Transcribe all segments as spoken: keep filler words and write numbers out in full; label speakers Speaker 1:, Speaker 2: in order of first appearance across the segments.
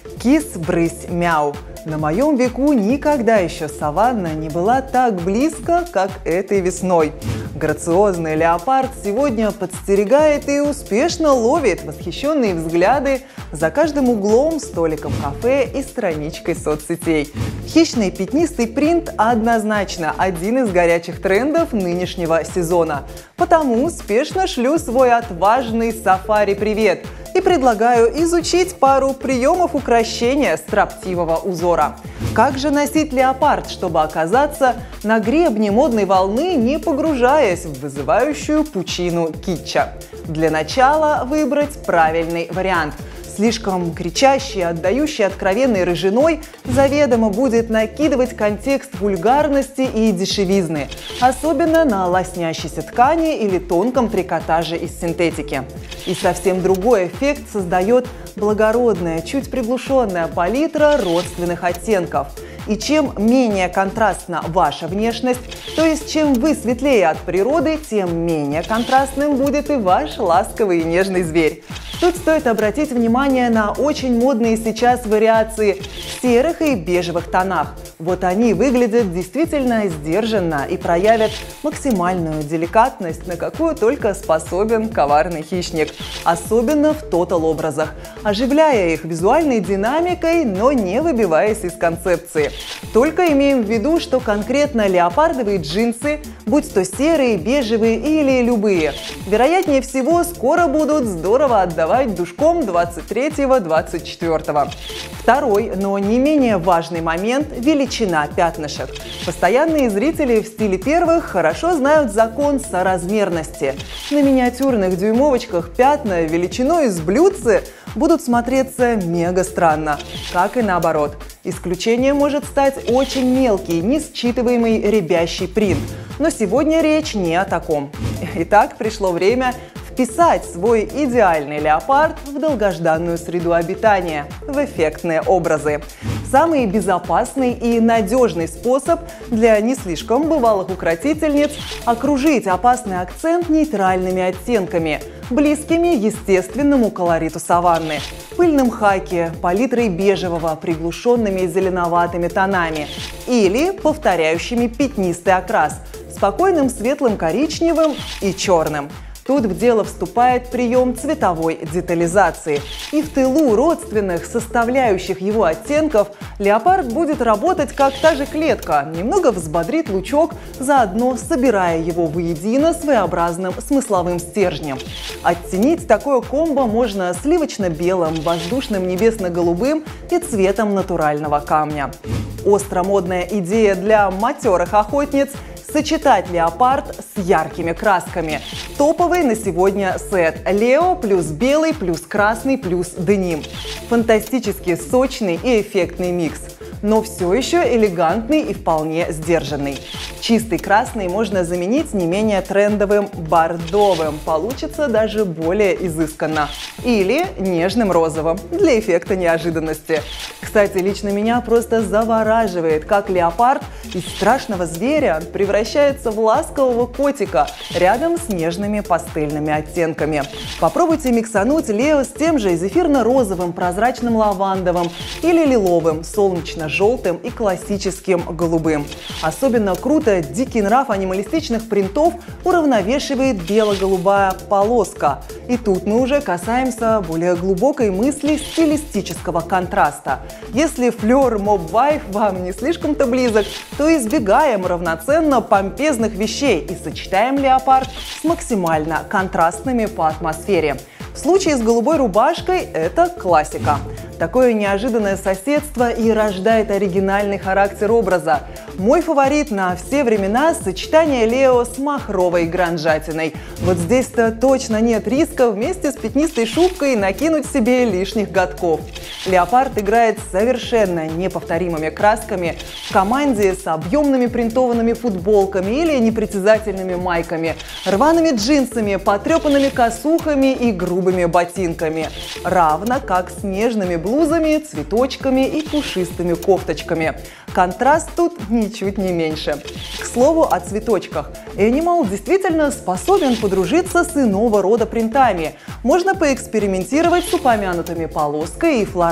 Speaker 1: Кис-брысь, мяу. На моем веку никогда еще саванна не была так близко, как этой весной. Грациозный леопард сегодня подстерегает и успешно ловит восхищенные взгляды за каждым углом, столиком кафе и страничкой соцсетей. Хищный пятнистый принт однозначно один из горячих трендов нынешнего сезона. Потому спешно шлю свой отважный сафари-привет и предлагаю изучить пару приемов укрощения строптивого узора. Как же носить леопард, чтобы оказаться на гребне модной волны, не погружаясь в вызывающую пучину китча? Для начала выбрать правильный вариант. Слишком кричащий, отдающий откровенной рыжиной, заведомо будет накидывать контекст вульгарности и дешевизны, особенно на лоснящейся ткани или тонком трикотаже из синтетики. И совсем другой эффект создает благородная, чуть приглушенная палитра родственных оттенков. И чем менее контрастна ваша внешность, то есть чем вы светлее от природы, тем менее контрастным будет и ваш ласковый и нежный зверь. Тут стоит обратить внимание на очень модные сейчас вариации в серых и бежевых тонах. Вот они выглядят действительно сдержанно и проявят максимальную деликатность, на какую только способен коварный хищник. Особенно в тотал-образах, оживляя их визуальной динамикой, но не выбиваясь из концепции. Только имеем в виду, что конкретно леопардовые джинсы, будь то серые, бежевые или любые, вероятнее всего скоро будут здорово отдавать душком двадцать третьего — двадцать четвёртого. Второй, но не менее важный момент – величина пятнышек. Постоянные зрители в стиле первых хорошо знают закон соразмерности. На миниатюрных дюймовочках пятна величиной с блюдце будут смотреться мега странно, как и наоборот. Исключением может стать очень мелкий, несчитываемый рябящий принт. Но сегодня речь не о таком. Итак, пришло время вписать свой идеальный леопард в долгожданную среду обитания, в эффектные образы. Самый безопасный и надежный способ для не слишком бывалых укротительниц – окружить опасный акцент нейтральными оттенками, близкими естественному колориту саванны, пыльным хаки, палитрой бежевого, приглушенными зеленоватыми тонами или повторяющими пятнистый окрас, спокойным светлым коричневым и черным. Тут в дело вступает прием цветовой детализации. И в тылу родственных составляющих его оттенков леопард будет работать как та же клетка, немного взбодрит лучок, заодно собирая его воедино своеобразным смысловым стержнем. Оттенить такое комбо можно сливочно-белым, воздушным небесно-голубым и цветом натурального камня. Остромодная идея для матерых охотниц – сочетать леопард с яркими красками. Топовый на сегодня сет Лео плюс белый плюс красный плюс деним. Фантастически сочный и эффектный микс, но все еще элегантный и вполне сдержанный. Чистый красный можно заменить не менее трендовым бордовым, получится даже более изысканно. Или нежным розовым, для эффекта неожиданности. Кстати, лично меня просто завораживает, как леопард из страшного зверя превращается в ласкового котика рядом с нежными пастельными оттенками. Попробуйте миксануть Лео с тем же зефирно-розовым, прозрачным лавандовым или лиловым, солнечно-желтым и классическим голубым. Особенно круто дикий нрав анималистичных принтов уравновешивает бело-голубая полоска. И тут мы уже касаемся более глубокой мысли стилистического контраста. Если флёр моб-вайф вам не слишком-то близок, то избегаем равноценно помпезных вещей и сочетаем леопард с максимально контрастными по атмосфере. В случае с голубой рубашкой это классика. Такое неожиданное соседство и рождает оригинальный характер образа. Мой фаворит на все времена – сочетание Лео с махровой гранжатиной. Вот здесь-то точно нет риска вместе с пятнистой шубкой накинуть себе лишних годков. Леопард играет с совершенно неповторимыми красками в команде с объемными принтованными футболками или непритязательными майками, рваными джинсами, потрепанными косухами и грубыми ботинками, равно как с нежными блузами, цветочками и пушистыми кофточками. Контраст тут ничуть не меньше. К слову о цветочках. Animal действительно способен подружиться с иного рода принтами. Можно поэкспериментировать с упомянутыми полоской и флоральными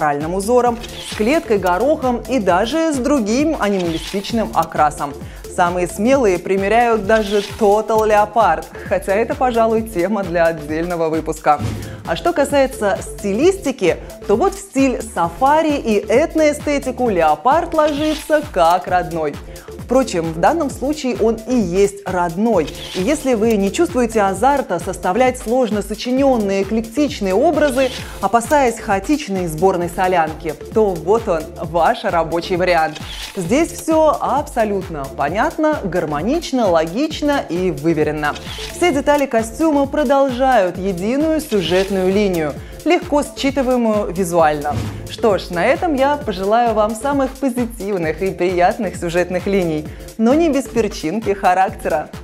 Speaker 1: флоральным узором, с клеткой горохом и даже с другим анималистичным окрасом. Самые смелые примеряют даже Total Leopard, хотя это, пожалуй, тема для отдельного выпуска. А что касается стилистики, то вот в стиль сафари и этноэстетику леопард ложится как родной. Впрочем, в данном случае он и есть родной. И если вы не чувствуете азарта составлять сложно сочиненные эклектичные образы, опасаясь хаотичной сборной солянки, то вот он, ваш рабочий вариант. Здесь все абсолютно понятно, гармонично, логично и выверенно. Все детали костюма продолжают единую сюжетную линию, легко считываемую визуально. Что ж, на этом я пожелаю вам самых позитивных и приятных сюжетных линий, но не без перчинки характера.